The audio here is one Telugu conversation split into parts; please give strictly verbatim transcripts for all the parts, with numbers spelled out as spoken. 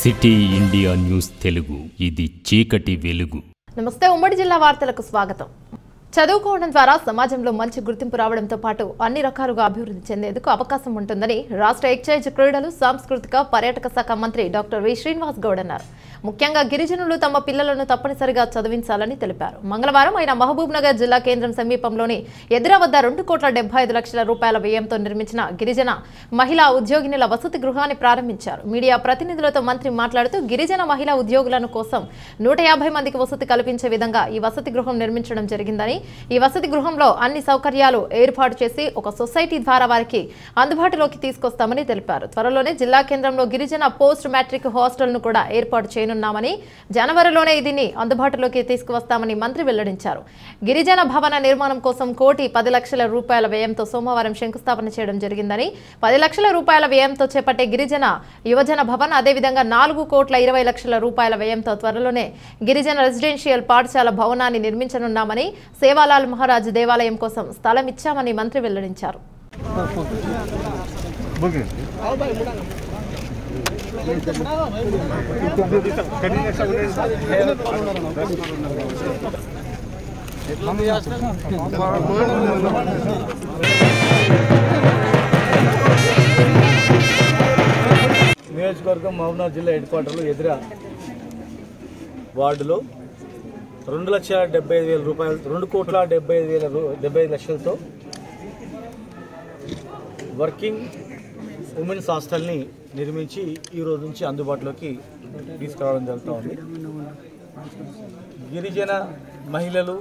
సిటీ ఇండియా న్యూస్ తెలుగు ఇది చీకటి వెలుగు. నమస్తే. ఉమ్మడి జిల్లా వార్తలకు స్వాగతం. చదువుకోవడం ద్వారా సమాజంలో మంచి గుర్తింపు రావడంతో పాటు అన్ని రకాలుగా అభివృద్ధి చెందేందుకు అవకాశం ఉంటుందని రాష్ట్ర ఎక్సైజ్, క్రీడలు, సాంస్కృతిక పర్యాటక శాఖ మంత్రి డాక్టర్ వి శ్రీనివాస్ గౌడ్ అన్నారు. ముఖ్యంగా గిరిజనులు తమ పిల్లలను తప్పనిసరిగా చదివించాలని తెలిపారు. మంగళవారం ఆయన మహబూబ్ నగర్ జిల్లా కేంద్రం సమీపంలోని ఎద్రా వద్ద రెండు కోట్ల డెబ్బై ఐదు లక్షల రూపాయల వ్యయంతో నిర్మించిన గిరిజన మహిళా ఉద్యోగినుల వసతి గృహాన్ని ప్రారంభించారు. మీడియా ప్రతినిధులతో మంత్రి మాట్లాడుతూ గిరిజన మహిళా ఉద్యోగులను కోసం నూట యాభై మందికి వసతి కల్పించే విధంగా ఈ వసతి గృహం నిర్మించడం జరిగిందని, ఈ వసతి గృహంలో అన్ని సౌకర్యాలు ఏర్పాటు చేసి ఒక సొసైటీ ద్వారా వారికి అందుబాటులోకి తీసుకొస్తామని తెలిపారు. త్వరలోనే జిల్లా కేంద్రంలో గిరిజన పోస్ట్ మ్యాట్రిక్ హాస్టల్ ను కూడా ఏర్పాటు చేయనున్నామని, జనవరిలోనే దీన్ని అందుబాటులోకి తీసుకువస్తామని మంత్రి వెల్లడించారు. గిరిజన భవన నిర్మాణం కోసం కోటి పది లక్షల రూపాయల వ్యయంతో సోమవారం శంకుస్థాపన చేయడం జరిగిందని, పది లక్షల రూపాయల వ్యయంతో చేపట్టే గిరిజన యువజన భవన్, అదేవిధంగా నాలుగు కోట్ల ఇరవై లక్షల రూపాయల వ్యయంతో త్వరలోనే గిరిజన రెసిడెన్షియల్ పాఠశాల భవనాన్ని నిర్మించనున్నామని, సేవాలాల్ మహారాజ్ దేవాలయం కోసం స్థలం ఇచ్చామని మంత్రి వెల్లడించారు. నియోజకవర్గం మహబూబ్నగర్ జిల్లా హెడ్ క్వార్టర్లో ఎదురా వార్డులో రెండు లక్షల డెబ్బై ఐదు వేల రూపాయలు రెండు కోట్ల డెబ్బై ఐదు వేల డెబ్బై ఐదు లక్షలతో వర్కింగ్ ఉమెన్స్ హాస్టల్ని నిర్మించి ఈ రోజు నుంచి అందుబాటులోకి తీసుకురావడం జరుగుతూ ఉంది. గిరిజన మహిళలు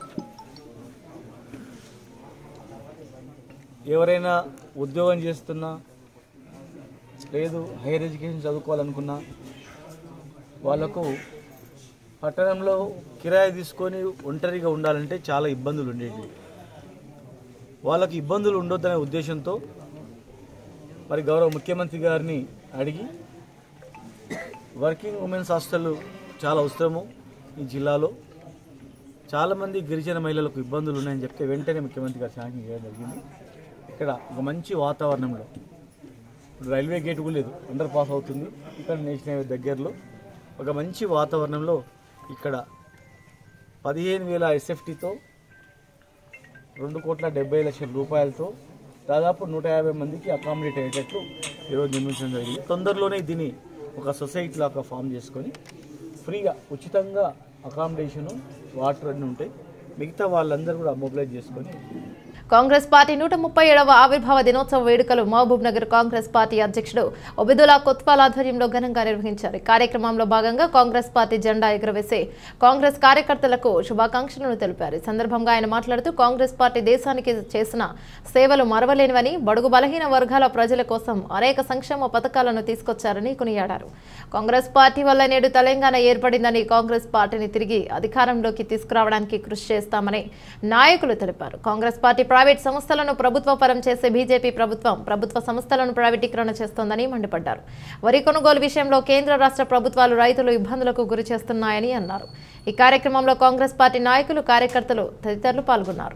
ఎవరైనా ఉద్యోగం చేస్తున్నా, లేదు హైయర్ ఎడ్యుకేషన్ చదువుకోవాలనుకున్నా, వాళ్లకు పట్టణంలో కిరాయి తీసుకొని ఒంటరిగా ఉండాలంటే చాలా ఇబ్బందులు ఉండేవి. వాళ్ళకి ఇబ్బందులు ఉండొద్దనే ఉద్దేశంతో మరి గౌరవ ముఖ్యమంత్రి గారిని అడిగి వర్కింగ్ ఉమెన్స్ హాస్టల్ చాలా అవసరము ఈ జిల్లాలో, చాలామంది గిరిజన మహిళలకు ఇబ్బందులు ఉన్నాయని చెప్తే వెంటనే ముఖ్యమంత్రి గారు శాంక్షన్ చేయడం జరిగింది. ఇక్కడ ఒక మంచి వాతావరణంలో, ఇప్పుడు రైల్వే గేట్ కూడా లేదు, అండర్ పాస్ అవుతుంది, ఇక్కడ నేషనల్ హైవే దగ్గరలో ఒక మంచి వాతావరణంలో ఇక్కడ పదిహేను వేల ఎస్ఎఫ్టీతో రెండు కోట్ల డెబ్బై లక్షల రూపాయలతో దాదాపు నూట యాభై మందికి అకామిడేట్ అయ్యేటట్లు ఈరోజు నిర్మించడం జరిగింది. తొందరలోనే దీన్ని ఒక సొసైటీ లాగా ఫామ్ చేసుకొని ఫ్రీగా ఉచితంగా అకామిడేషను, వాటర్ అన్నీ ఉంటాయి. మిగతా వాళ్ళందరూ కూడా మొబిలైజ్ చేసుకొని కాంగ్రెస్ పార్టీ నూట ముప్పై ఏడవ ఆవిర్భావ దినోత్సవ వేడుకలు మహబూబ్ నగర్ కాంగ్రెస్ పార్టీ అధ్యక్షుడు ఒబిదుల్లా కొత్వాల్ ఆధ్వర్యంలో ఘనంగా నిర్వహించారు. కార్యక్రమంలో భాగంగా కాంగ్రెస్ పార్టీ జెండా ఎగురవేసి కాంగ్రెస్ కార్యకర్తలకు శుభాకాంక్షలను తెలిపారు. ఈ సందర్భంగా ఆయన మాట్లాడుతూ కాంగ్రెస్ పార్టీ దేశానికి చేసిన సేవలు మరవలేనివని, బడుగు బలహీన వర్గాల ప్రజల కోసం అనేక సంక్షేమ పథకాలను తీసుకొచ్చారని కొనియాడారు. కాంగ్రెస్ పార్టీ వల్ల నేడు తెలంగాణ ఏర్పడిందని, కాంగ్రెస్ పార్టీని తిరిగి అధికారంలోకి తీసుకురావడానికి కృషి చేస్తామని నాయకులు తెలిపారు. కాంగ్రెస్ పార్టీ ప్రైవేట్ సంస్థలను ప్రభుత్వ పరం చేసే బీజేపీ ప్రభుత్వం ప్రభుత్వ సంస్థలను ప్రైవేటీకరణ చేస్తోందని మండిపడ్డారు. వరి కొనుగోలు విషయంలో కేంద్ర రాష్ట్ర ప్రభుత్వాలు రైతులు ఇబ్బందులకు గురి చేస్తున్నాయని అన్నారు. ఈ కార్యక్రమంలో కాంగ్రెస్ పార్టీ నాయకులు, కార్యకర్తలు తదితరులు పాల్గొన్నారు.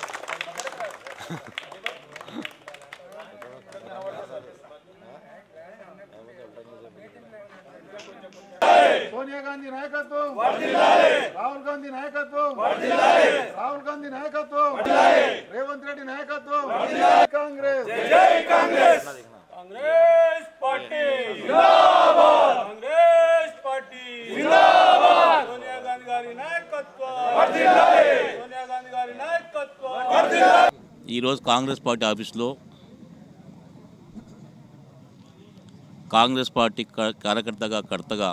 సోనియా గాంధీ నాయకత్వం, రాహుల్ గాంధీ నాయకత్వం, రాహుల్ గాంధీ నాయకత్వం, రేవంత్ రెడ్డి నాయకత్వం, కాంగ్రెస్ కాంగ్రెస్ కాంగ్రెస్ పార్టీ జిందాబాద్, కాంగ్రెస్ పార్టీ జిందాబాద్, సోనియా గాంధీ గారి నాయకత్వం వర్ధిల్లాలి, సోనియా గాంధీ గారి నాయకత్వం వర్ధిల్లాలి. ఈ రోజు కాంగ్రెస్ పార్టీ ఆఫీస్లో కాంగ్రెస్ పార్టీ కార్యకర్తగా కర్తగా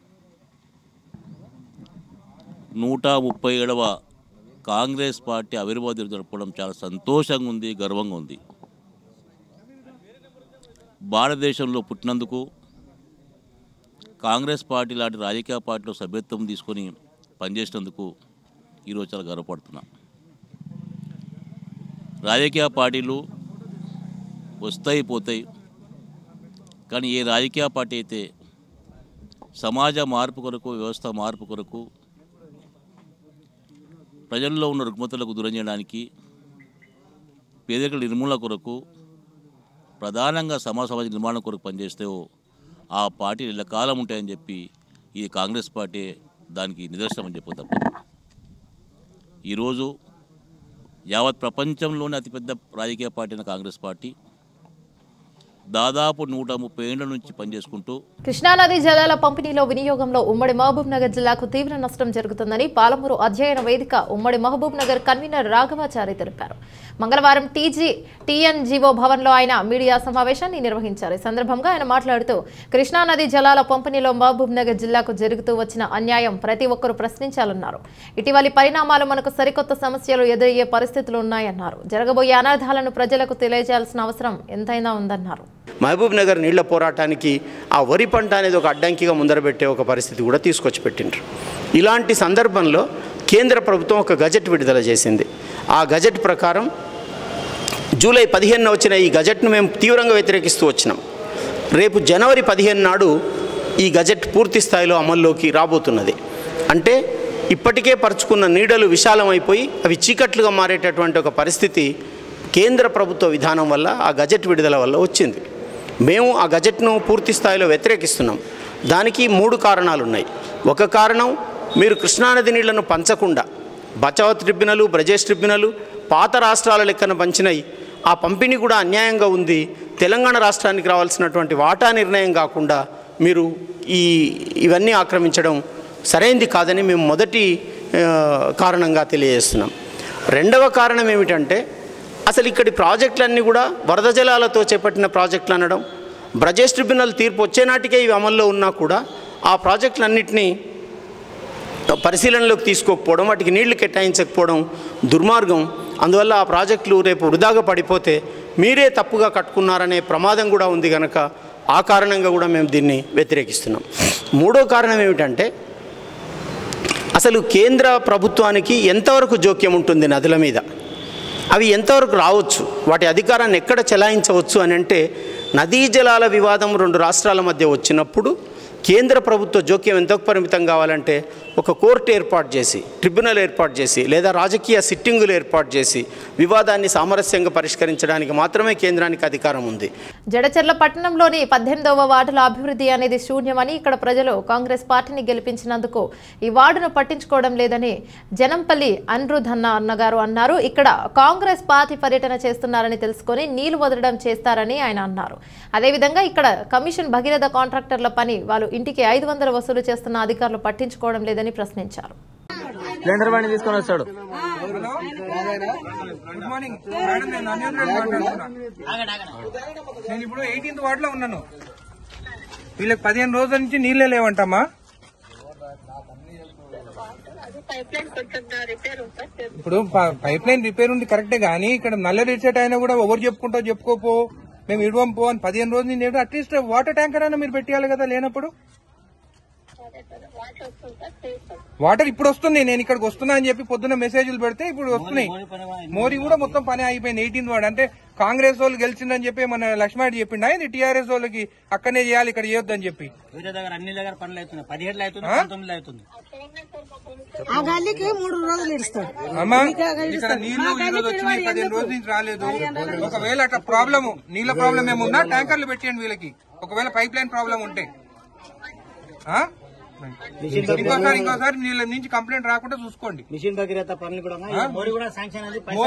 నూట ముప్పై ఏడవ కాంగ్రెస్ పార్టీ ఆవిర్భావ దినం జరపడం చాలా సంతోషంగా ఉంది, గర్వంగా ఉంది. భారతదేశంలో పుట్టినందుకు, కాంగ్రెస్ పార్టీ లాంటి రాజకీయ పార్టీలో సభ్యత్వం తీసుకొని పనిచేసినందుకు ఈరోజు చాలా గర్వపడుతున్నా. రాజకీయ పార్టీలు వస్తాయి పోతాయి, కానీ ఏ రాజకీయ పార్టీ అయితే సమాజ మార్పు కొరకు, వ్యవస్థ మార్పు కొరకు, ప్రజల్లో ఉన్న రుగ్మతలకు దూరం చేయడానికి, పేదరిక నిర్మూలన కొరకు, ప్రధానంగా సమాజ సమాజ నిర్మాణం కొరకు పనిచేస్తే ఆ పార్టీ కాలం ఉంటాయని చెప్పి ఇది కాంగ్రెస్ పార్టీ దానికి నిదర్శనం అని చెప్పి తప్పదు. ఈరోజు యావత్ ప్రపంచంలోనే అతిపెద్ద రాజకీయ పార్టీ అయిన కాంగ్రెస్ పార్టీ దాదాపు నూట ముప్పై ఏళ్ల నుంచి పనిచేసుకుంటూ కృష్ణానది జలాల పంపిణీలో వినియోగంలో ఉమ్మడి మహబూబ్ నగర్ జిల్లాకు తీవ్ర నష్టం జరుగుతుందని పాలమూరు అధ్యయన వేదిక ఉమ్మడి మహబూబ్ నగర్ కన్వీనర్ రాఘవాచారి తెలిపారు. మంగళవారం టీజీ టీఎన్జీఓ భవన్లో ఆయన మీడియా సమావేశాన్ని నిర్వహించారు. ఈ సందర్భంగా ఆయన మాట్లాడుతూ కృష్ణానది జలాల పంపిణీలో మహబూబ్ నగర్ జిల్లాకు జరుగుతూ వచ్చిన అన్యాయం ప్రతి ఒక్కరూ ప్రశ్నించాలన్నారు. ఇటీవలి పరిణామాలు మనకు సరికొత్త సమస్యలు ఎదురయ్యే పరిస్థితులు ఉన్నాయన్నారు. జరగబోయే అనార్థాలను ప్రజలకు తెలియజేయాల్సిన అవసరం ఎంతైనా ఉందన్నారు. మహబూబ్ నగర్ నీళ్ల పోరాటానికి ఆ వరి పంట అనేది ఒక అడ్డంకిగా ముందరబెట్టే ఒక పరిస్థితి కూడా తీసుకొచ్చి పెట్టిండ్రు. ఇలాంటి సందర్భంలో కేంద్ర ప్రభుత్వం ఒక గజెట్ విడుదల చేసింది. ఆ గజెట్ ప్రకారం జూలై పదిహేనున వచ్చిన ఈ గజెట్ను మేము తీవ్రంగా వ్యతిరేకిస్తూ వచ్చినాం. రేపు జనవరి పదిహేను నాడు ఈ గజెట్ పూర్తి స్థాయిలో అమల్లోకి రాబోతున్నది. అంటే ఇప్పటికే పరుచుకున్న నీడలు విశాలమైపోయి అవి చీకట్లుగా మారేటటువంటి ఒక పరిస్థితి కేంద్ర ప్రభుత్వ విధానం వల్ల ఆ గజెట్ విడుదల వల్ల వచ్చింది. మేము ఆ గజెట్ను పూర్తి స్థాయిలో వ్యతిరేకిస్తున్నాం. దానికి మూడు కారణాలు ఉన్నాయి. ఒక కారణం, మీరు కృష్ణానది నీళ్లను పంచకుండా బచావ్ ట్రిబ్యునల్, బ్రజేష్ ట్రిబ్యునల్ పాత రాష్ట్రాల లెక్కన పంచినాయి. ఆ పంపిణీ కూడా అన్యాయంగా ఉంది. తెలంగాణ రాష్ట్రానికి రావాల్సినటువంటి వాటా నిర్ణయం కాకుండా మీరు ఈ ఇవన్నీ ఆక్రమించడం సరైంది కాదని మేము మొదటి కారణంగా తెలియజేస్తున్నాం. రెండవ కారణం ఏమిటంటే, అసలు ఇక్కడి ప్రాజెక్టులన్నీ కూడా వరద జలాలతో చేపట్టిన ప్రాజెక్టులు అనడం, బ్రజేష్ ట్రిబ్యునల్ తీర్పు వచ్చేనాటికే ఇవి అమల్లో ఉన్నా కూడా ఆ ప్రాజెక్టులన్నింటినీ పరిశీలనలోకి తీసుకోకపోవడం, వాటికి నీళ్లు కేటాయించకపోవడం దుర్మార్గం. అందువల్ల ఆ ప్రాజెక్టులు రేపు వృధాగా పడిపోతే మీరే తప్పుగా కట్టుకున్నారనే ప్రమాదం కూడా ఉంది కనుక ఆ కారణంగా కూడా మేము దీన్ని వ్యతిరేకిస్తున్నాం. మూడో కారణం ఏమిటంటే, అసలు కేంద్ర ప్రభుత్వానికి ఎంతవరకు జోక్యం ఉంటుంది నదుల మీద, అవి ఎంతవరకు రావచ్చు, వాటి అధికారాన్ని ఎక్కడ చెలాయించవచ్చు అని అంటే, నదీ జలాల వివాదం రెండు రాష్ట్రాల మధ్య వచ్చినప్పుడు కేంద్ర ప్రభుత్వ జోక్యం ఎంతకు పరిమితం కావాలంటే ఒక కోర్టు ఏర్పాటు చేసి, ట్రిబ్యునల్ ఏర్పాటు చేసి, లేదా రాజకీయ సిట్టింగులు ఏర్పాటు చేసి వివాదాన్ని సామరస్యంగా పరిష్కరించడానికి మాత్రమే కేంద్రానికి అధికారం ఉంది. జడచర్ల పట్టణంలోని పద్దెనిమిదవ వార్డుల అభివృద్ధి అనేది శూన్యమని, ఇక్కడ ప్రజలు కాంగ్రెస్ పార్టీని గెలిపించినందుకు ఈ వార్డును పట్టించుకోవడం లేదని జనంపల్లి అనిరుద్ అన్న అన్నగారు అన్నారు. ఇక్కడ కాంగ్రెస్ పార్టీ పర్యటన చేస్తున్నారని తెలుసుకొని నీళ్లు వదలడం చేస్తారని ఆయన అన్నారు. అదేవిధంగా ఇక్కడ కమిషన్ భగీరథ కాంట్రాక్టర్ల పని వాళ్ళు ఇంటికి ఐదు వందలు వసూలు చేస్తున్న అధికారులు పట్టించుకోవడం లేదని ప్రశ్నించారు. తీసుకొని వస్తాడు. నేను ఇప్పుడు ఎయిటీన్త్ వార్డ్ లో ఉన్నాను. వీళ్ళకి పదిహేను రోజుల నుంచి నీళ్లే లేవంటమ్మా. ఇప్పుడు పైప్ లైన్ రిపేర్ ఉంది కరెక్టే, గానీ ఇక్కడ నల్ల రీసెట్ అయినా కూడా ఎవరు చెప్పుకుంటావు చెప్పుకోపో, మేము ఇవ్వం పో అని పదిహేను రోజుల నుంచి అట్లీస్ట్ వాటర్ ట్యాంకర్ అయినా మీరు పెట్టాలి కదా. లేనప్పుడు వాటర్ ఇప్పుడు వస్తుంది, నేను ఇక్కడికి వస్తున్నా అని చెప్పి పొద్దున్న మెసేజ్లు పెడితే ఇప్పుడు వస్తున్నాయి. మోరీ కూడా మొత్తం పని అయిపోయింది. ఎయిటీన్త్ వార్డ్ అంటే కాంగ్రెస్ వాళ్ళు గెలిచిందని చెప్పి మన లక్ష్మణ్ చెప్పిండు. ఆయన టీఆర్ఎస్ వాళ్ళకి అక్కడనే చేయాలి, ఇక్కడ చేయొద్దని చెప్పి అన్ని దగ్గర పనులు అవుతున్నాయి. పదిహేడులు అవుతుంది, పంతొమ్మిది అవుతుంది. అమ్మా ఇక్కడ నీళ్లు ఈ రోజు వచ్చినాయి, పదిహేను రోజుల నుంచి రాలేదు. ఒకవేళ అట్లా ప్రాబ్లమ్ నీళ్ల ప్రాబ్లం ఏమున్నా ట్యాంకర్లు పెట్టండి వీళ్ళకి, ఒకవేళ పైప్ లైన్ ప్రాబ్లం ఉంటే. ఇంకోసారి ఇంకోసారి నీళ్ళ నుంచి కంప్లైంట్ రాకుండా చూసుకోండి. మిషన్ భగీరథ పనులు కూడా మోరీ కూడా శాంక్షన్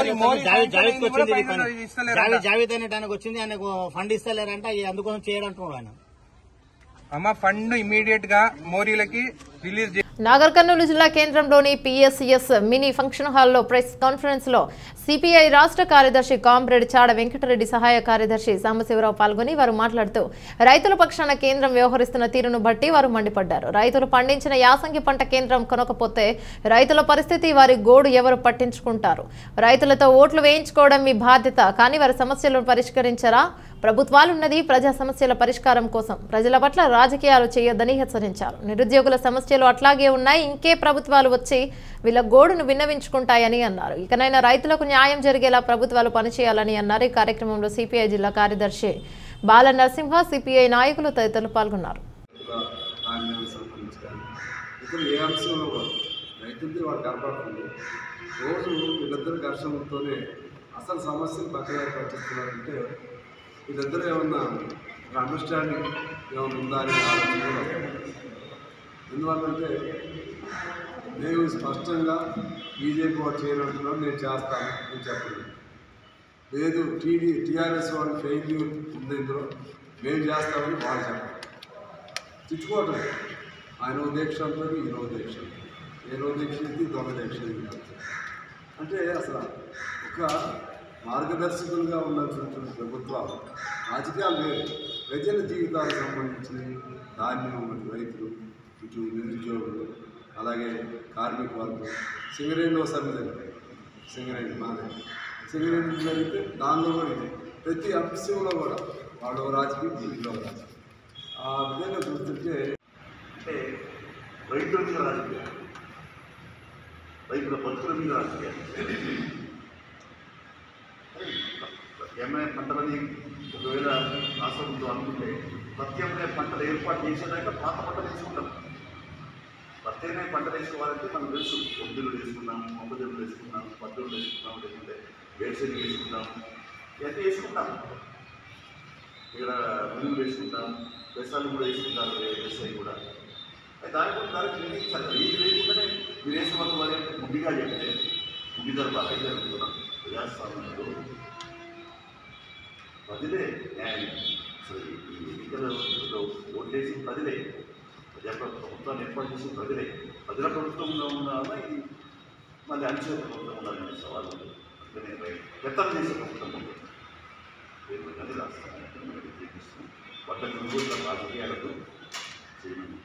అయింది. జావేద్ అనే ఆయనకు వచ్చింది, ఆయనకు ఫండ్ ఇస్తలేరంట, అందుకోసం చేయడంటున్నాడు ఆయన. అమ్మ ఫండ్ ఇమీడియట్ గా మోరీలకి రిలీజ్ చేయాలి. నాగర్ కర్నూలు జిల్లా కేంద్రంలోని పిఎస్సిఎస్ మినీ ఫంక్షన్ హాల్లో ప్రెస్ కాన్ఫరెన్స్ లో సిపిఐ రాష్ట్ర కార్యదర్శి కామ్రేడ్ చాడ వెంకటరెడ్డి, సహాయ కార్యదర్శి సాంబశివరావు పాల్గొని వారు మాట్లాడుతూ రైతుల పక్షాన కేంద్రం వ్యవహరిస్తున్న తీరును బట్టి వారు మండిపడ్డారు. రైతులు పండించిన యాసంగి పంట కేంద్రం కొనకపోతే రైతుల పరిస్థితి, వారి గోడు ఎవరు పట్టించుకుంటారు? రైతులతో ఓట్లు వేయించుకోవడం మీ బాధ్యత, కానీ వారి సమస్యలను పరిష్కరించరా? ప్రభుత్వాలున్నది ప్రజా సమస్యల పరిష్కారం కోసం, ప్రజల పట్ల రాజకీయాలు చేయొద్దని హెచ్చరించారు. నిరుద్యోగుల సమస్యలు అట్లాగే ఉన్నాయి, ఇంకే ప్రభుత్వాలు వచ్చి వీళ్ళ గోడును విన్నవించుకుంటాయని అన్నారు. ఇకనైనా రైతులకు న్యాయం జరిగేలా ప్రభుత్వాలు పనిచేయాలని అన్నారు. ఈ కార్యక్రమంలో సిపిఐ జిల్లా కార్యదర్శి బాల నరసింహ, సిపిఐ నాయకులు తదితరులు పాల్గొన్నారు. అసలు సమస్యలు పక్కన పట్టిస్తున్నారంటే వీళ్ళిద్దరూ ఏమన్నా అండర్స్టాండింగ్ ఏమైనా ఉందా అని ఆలోచన. ఎందువల్లంటే నేను స్పష్టంగా బీజేపీ వాడు చేయనంటున్నాను, నేను చేస్తాను అని చెప్పలేదు. లేదు టీడీ టీఆర్ఎస్ వాళ్ళు ఫెయిల్యూర్ ఉంది ఇందులో, మేము చేస్తామని వాళ్ళు చెప్పారు. తిట్టుకోవటం ఆయన దీక్ష అంటారు, ఈయన దీక్ష, ఏనో దీక్ష ఇది దొంగ దీక్ష అంటే అసలు ఒక మార్గదర్శకులుగా ఉన్నటువంటి ప్రభుత్వాలు రాజకీయాలు వేరు, ప్రజల జీవితాలకు సంబంధించి ధాన్యం, రైతులు, ఇటు నిరుద్యోగులు, అలాగే కార్మిక వర్గం. సింగరేణిలో సమ్మె జరిగింది, సింగరేణి మాదే సింగరేణి జరిగితే దానిలో కూడా ఇది ప్రతి అంశంలో కూడా వాళ్ళ రాజకీయం, దీనిలో రాజకీయం. ఆ విధంగా చూస్తుంటే అంటే రైతుల మీద రాజకీయాలు, రైతుల బతుకుల మీద రాజకీయాలు. ఏమైనా పంటలని ఒకవేళ రాష్ట్రంతో అనుకుంటే ప్రత్యామ్నాయ పంటలు ఏర్పాటు చేసేదాకా పాత పంటలు వేసుకుంటాం. ప్రత్యామ్నాయ పంటలు వేసుకోవాలంటే మనం తెలుసు, ఒడ్డులు వేసుకున్నాము, మొక్కజొన్నలు వేసుకున్నాము, పద్ధతులు వేసుకున్నాము, లేకుంటే వేరుశెనగ వేసుకుంటాము, ఇవన్నీ వేసుకుంటాం. ఇక్కడ మినుములు వేసుకుంటాం, పెసాలు కూడా వేసుకుంటారు, వ్యవసాయం కూడా. దాని కూడా దానికి నిర్ణయించాలి. ఇది లేకుండానే మీరు వేసుకోవాలి వారి ముద్దిగా చెప్తే ముద్ది జరపాలి. అయితే అనుకున్నాం ప్రజాస్వామ్యంలో ప్రజలే న్యాయం. అసలు ఈ ఎన్నికలలో ఓట్లేసి ప్రజలే, ప్రజా ప్రభుత్వాన్ని ఏర్పాటు చేసిన ప్రజలే. ప్రజల ప్రభుత్వంలో ఉండాలన్నా ఇది మళ్ళీ అనిశ్చిత ప్రభుత్వం ఉండాలనే సవాలు ఉంది. అందుకనే పెత్తనం చేసే ప్రభుత్వం ఉంది. అది రాష్ట్రాన్ని జీవిస్తున్నాం. పట్ల కొనుగోలు రాజకీయాలకు చేయమని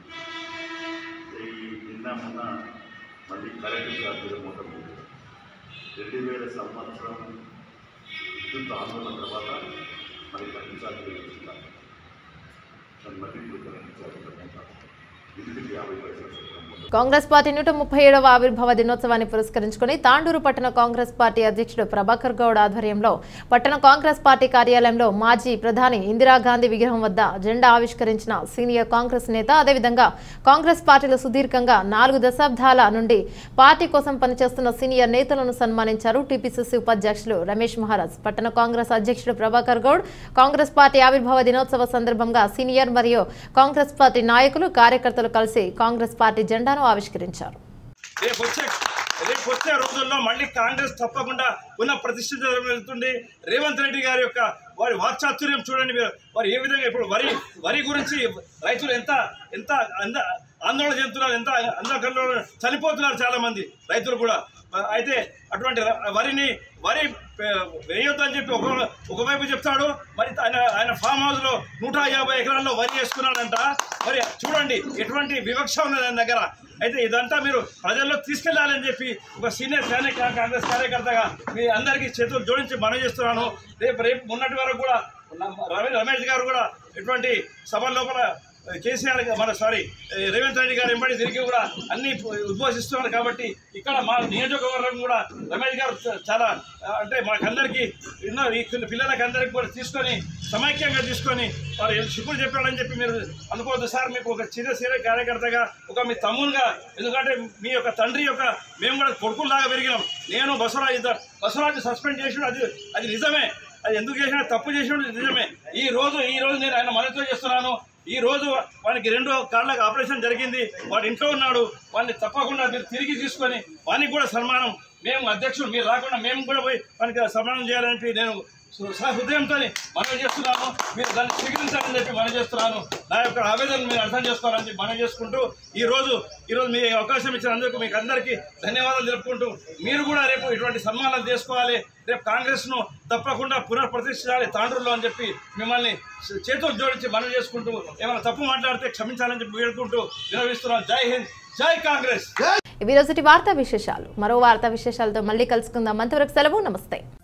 ఈ నిన్న మొన్న మళ్ళీ కరెంటు ఛార్జీల మూటం రెండు వేల సంవత్సరం విద్యుత్ ఆందోళన తర్వాత మరి కరెంటు ఛార్జీలు వేస్తున్నారు. మళ్ళీ ఇప్పుడు కరెంటు ఛార్జీల మూట విద్యుత్ యాభై పైసలు. కాంగ్రెస్ పార్టీ నూట ముప్పై ఏడవ ఆవిర్భావ దినోత్సవాన్ని పురస్కరించుకుని తాండూరు పట్టణ కాంగ్రెస్ పార్టీ అధ్యక్షుడు ప్రభాకర్ గౌడ్ ఆధ్వర్యంలో పట్టణ కాంగ్రెస్ పార్టీ కార్యాలయంలో మాజీ ప్రధాని ఇందిరాగాంధీ విగ్రహం వద్ద జెండా ఆవిష్కరించిన సీనియర్ కాంగ్రెస్ నేత, అదేవిధంగా కాంగ్రెస్ పార్టీలో సుదీర్ఘంగా నాలుగు దశాబ్దాల నుండి పార్టీ కోసం పనిచేస్తున్న సీనియర్ నేతలను సన్మానించారు టీపీసీసీ ఉపాధ్యక్షులు రమేష్ మహారాజ్. పట్టణ కాంగ్రెస్ అధ్యక్షుడు ప్రభాకర్ గౌడ్ కాంగ్రెస్ పార్టీ ఆవిర్భావ దినోత్సవ సందర్భంగా సీనియర్ మరియు కాంగ్రెస్ పార్టీ నాయకులు, కార్యకర్తలు కలిసి కాంగ్రెస్ పార్టీ జెండాను ఆవిష్కరించారు. రేపు వచ్చే రేపు వచ్చే రోజుల్లో మళ్ళీ కాంగ్రెస్ తప్పకుండా పునః ప్రతిష్ఠిత వెళ్తుంది. రేవంత్ రెడ్డి గారి యొక్క వారి వాక్చాతుర్యం చూడండి మీరు. వారు ఏ విధంగా ఇప్పుడు వరి వరి గురించి రైతులు ఎంత ఎంత ఆందోళన చెందుతున్నారు, ఎంత ఆందోళన చనిపోతున్నారు చాలా మంది రైతులు కూడా. అయితే అటువంటి వరిని వరి వేయొద్దని చెప్పి ఒక ఒకవైపు చెప్తాడు, మరి ఆయన ఆయన ఫామ్ హౌస్ లో నూట యాభై ఎకరాల్లో వరి వేసుకున్నాడంట. మరి చూడండి ఎటువంటి వివక్ష ఉన్నది ఆయన దగ్గర. అయితే ఇదంతా మీరు ప్రజల్లో తీసుకెళ్లాలని చెప్పి ఒక సీనియర్ సైనిక కాంగ్రెస్ కార్యకర్తగా మీ అందరికీ చేతులు జోడించి మనవి చేస్తున్నాను. రేపు రేపు మొన్నటి వరకు కూడా రమేష్ గారు కూడా ఇటువంటి సభల లోపల కేసీఆర్ మన సారీ రేవంత్ రెడ్డి గారు ఎంబడి తిరిగి కూడా అన్ని ఉద్బోధిస్తున్నారు. కాబట్టి ఇక్కడ మా నియోజకవర్గం కూడా రమేష్ గారు చాలా అంటే మాకందరికీ ఎన్నో ఈ పిల్లలకి అందరికీ కూడా తీసుకొని సమైక్యంగా తీసుకొని వారు శుభ్రం చెప్పాడని చెప్పి మీరు అనుకోవద్దు సార్. మీకు ఒక చిన్న సీనియర్ కార్యకర్తగా, ఒక మీ తమ్ముడుగా, ఎందుకంటే మీ యొక్క తండ్రి యొక్క మేము కూడా కొడుకుల్లాగా పెరిగినాం. నేను బసవరాజు ఇద్దరు బసవరాజు సస్పెండ్ చేసిన అది అది నిజమే. అది ఎందుకు చేసినా తప్పు చేసిన నిజమే. ఈ రోజు ఈ రోజు నేను ఆయన మనతో చేస్తున్నాను. ఈ రోజు వానికి రెండు కాళ్ళకు ఆపరేషన్ జరిగింది, వాడు ఇంట్లో ఉన్నాడు. వాడిని తప్పకుండా మీరు తిరిగి తీసుకొని వానికి కూడా సన్మానం, మేము అధ్యక్షుడు మీరు రాకుండా మేము కూడా పోయి వానికి సన్మానం చేయాలని నేను హృదయంతో మనం చేస్తున్నాను. మీరు దాన్ని స్వీకరించాలని చెప్పి మనం చేస్తున్నాను. నా యొక్క ఆవేదనను మీరు అర్థం చేసుకోవాలని చెప్పి మనం చేసుకుంటూ ఈ రోజు ఈరోజు మీ అవకాశం ఇచ్చినందుకు మీకు అందరికీ ధన్యవాదాలు తెలుపుకుంటూ మీరు కూడా రేపు ఇటువంటి సన్మానాలు చేసుకోవాలి. రేపు కాంగ్రెస్ను తప్పకుండా పునఃప్రతిష్ఠించాలి తాండ్రులో అని చెప్పి మిమ్మల్ని చేతులు జోడించి మనం చేసుకుంటూ ఏమైనా తప్పు మాట్లాడితే క్షమించాలని చెప్పి వేడుకుంటూ నిర్వహిస్తున్నాం. జై హింద్, జై కాంగ్రెస్. ఇవి రోజుటి వార్తా విశేషాలు. మరో వార్తా విశేషాలతో మళ్ళీ కలుసుకుందాం. అంతవరకు సెలవు, నమస్తే.